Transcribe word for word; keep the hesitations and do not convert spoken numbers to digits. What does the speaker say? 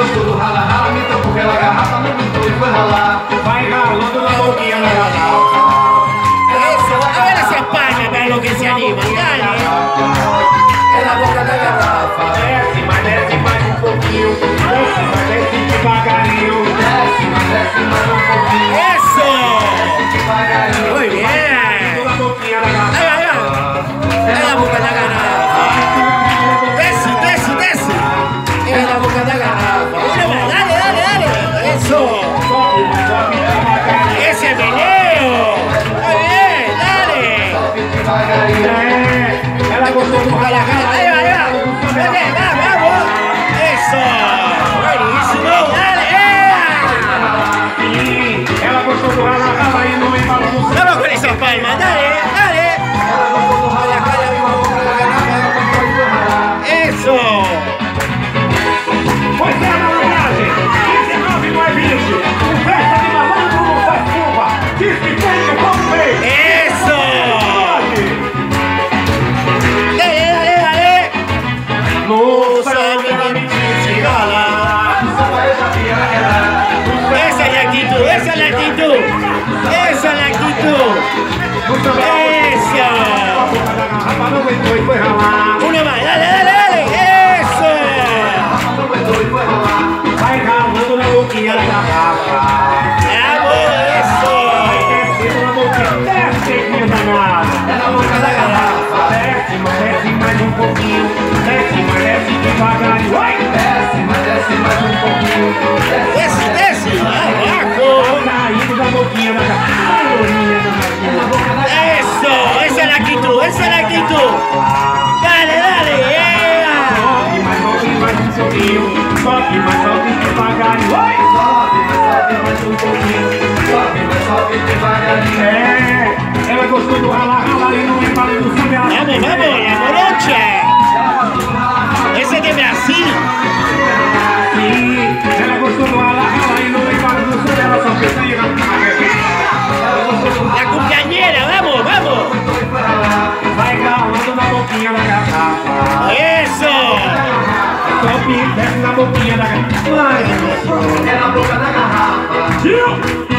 gostou do rala, rala, me tocou pela garrafa, não gostou e foi ralar. Vai ralando na boquinha da garrafa. Eso, a ver esa palma para lo que se anima, dale. É na boca da garrafa. Desce, mas desce mais um pouquinho. Desce, mas desce devagarinho. Desce, mas desce mais um pouquinho. Eso. Devagarinho. Muy bien. Na boquinha da garrafa. Ahí va, ahí va. Es la boca da garrafa. Desce, desce, desce. Es la boca da garrafa. Una más, dale, dale, dale. Eso. Sobe, mas sobe devagarinho. Ese meneo. Muy bien, dale. Devagarinho. É, ela gostou do rala, rala. Ahí va, ahí va. Vete, va, vamos. Eso. Buenísimo, dale. Sim, ela gostou do rala, rala e no embalo do céu. Vamos con esa palma, dale, dale. Ela gostou do rala, rala e no boca da garrafa, ela gostou e foi ralar. Eso. Pois é, malandragem, dezenove não é vinte. O festa de malandro não faz curva. Diz que tem que como vem. Eso. Dale, dale, dale. No sabe ela me disse ralar. No samba eu sabia ela. Esa es la actitud, esa es la actitud. Esa es la actitud. Eso. A boca da garrafa não aguentou e foi ralar. Una más, dale, dale, dale. Eso. Não aguentou e foi ralar. Vai ralando na boquinha da garrafa. Vamos, eso. Desce na boquinha, desce, minha danada. É na boca da garrafa. Desce, mas desce mais um pouquinho. Desce, mas desce devagarinho. Vai! Desce, mas desce mais um pouquinho. Desce, desce. Abajo. Caindo da boquinha da garrafa. É na boca da garrafa. Eso, esa es la actitud, esa es la actitud. Dale, dale, yeah. Sobe, mas sobe mais um pouquinho. Sobe, mas sobe devagarinho. Vai! Sobe, mas sobe mais um pouquinho. Sobe, mas sobe devagarinho. É, ela gostou do rala, rala e no embalo do samba. Ela Vamos, vamos, la morocha. Ese de Brasil. Sim, ela gostou do rala, rala e no embalo do samba. Ela só pensa em ela gostou do La cumpleañera, vamos, vamos. vai ralando na boquinha da garrafa. Eso. Sobe, desce na boquinha da garrafa. Vai, é na boca da garrafa. Tio!